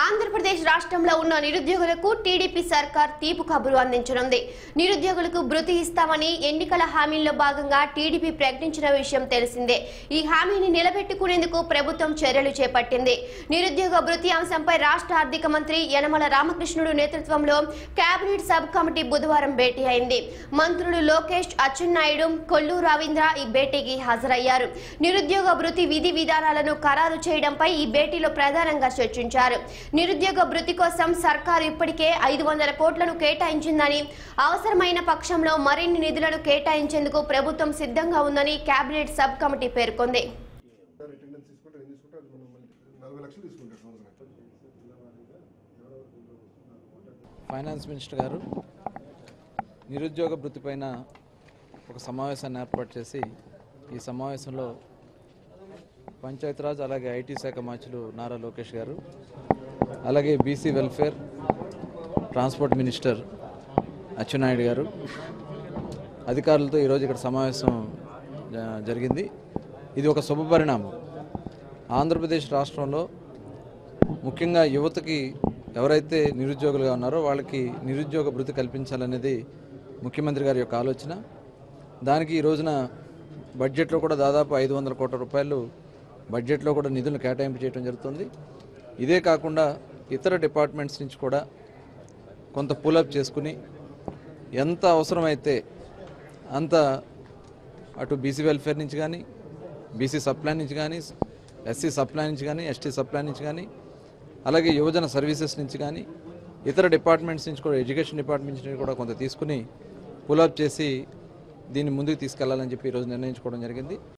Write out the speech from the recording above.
ఆంధ్రప్రదేశ్ రాష్ట్రంలో ఉన్న నిరుద్యోగులకు టీడీపీ సర్కార్ తీపు కబురు అందించనుంది. నిరుద్యోగులకు భృతి ఇస్తామని ఎన్నికల హామీల్లో భాగంగా టీడీపీ ప్రకటించిన విషయం తెలిసిందే. ఈ హామీని నిలబెట్టుకునేందుకు ప్రభుత్వం చర్యలు చేపట్టింది. నిరుద్యోగ భృతి అంశంపై రాష్ట్ర ఆర్థిక మంత్రి యనమల రామకృష్ణుడు నేతృత్వంలో కేబినెట్ సబ్ కమిటీ బుధవారం భేటీ అయింది. మంత్రులు లోకేష్, అచ్చెన్నాయుడు, కొల్లు రవీంద్ర ఈ భేటీకి హాజరయ్యారు. నిరుద్యోగ భృతి విధి విధానాలను ఖరారు చేయడంపై ఈ భేటీలో ప్రధానంగా చర్చించారు. నిరుద్యోగ భృతి కోసం సర్కారు ఇప్పటికే 500 కోట్లను కేటాయించిందని, అవసరమైన పక్షంలో మరిన్ని నిధులను కేటాయించేందుకు ప్రభుత్వం సిద్ధంగా ఉందని కేబినెట్ సబ్ కమిటీ పేర్కొంది. ఫైనాన్స్ మినిస్టర్ గారు నిరుద్యోగ భృతి పైన ఒక సమావేశాన్ని ఏర్పాటు చేసి ఈ సమావేశంలో పంచాయతీరాజ్ అలాగే ఐటీ శాఖ మంత్రులు నారా లోకేష్ గారు, అలాగే BC welfare, transport minister Atchannaidu గారు అధికారులతో ఈరోజు ఇక్కడ సమావేశం జరిగింది. ఇది ఒక శుభ పరిణామం. ఆంధ్రప్రదేశ్ రాష్ట్రంలో ముఖ్యంగా యువతకి ఎవరైతే నిరుద్యోగులుగా ఉన్నారో వాళ్ళకి నిరుద్యోగ భృతి కల్పించాలనేది ముఖ్యమంత్రి గారి యొక్క ఆలోచన. దానికి ఈ రోజున బడ్జెట్లో కూడా దాదాపు 500 కోట్ల రూపాయలు బడ్జెట్లో కూడా నిధులను కేటాయింపు చేయడం జరుగుతుంది. ఇదే కాకుండా ఇతర డిపార్ట్మెంట్స్ నుంచి కూడా కొంత పులప్ చేసుకుని ఎంత అవసరమైతే అంత అటు బీసీ వెల్ఫేర్ నుంచి కానీ, బీసీ సప్లై నుంచి కానీ, ఎస్సీ సప్లై నుంచి కానీ, ఎస్టీ సప్లై నుంచి కానీ, అలాగే యువజన సర్వీసెస్ నుంచి కానీ, ఇతర డిపార్ట్మెంట్స్ నుంచి కూడా, ఎడ్యుకేషన్ డిపార్ట్మెంట్ నుంచి కూడా కొంత తీసుకుని పులప్ చేసి దీన్ని ముందుకు తీసుకెళ్లాలని చెప్పి ఈరోజు నిర్ణయించుకోవడం జరిగింది.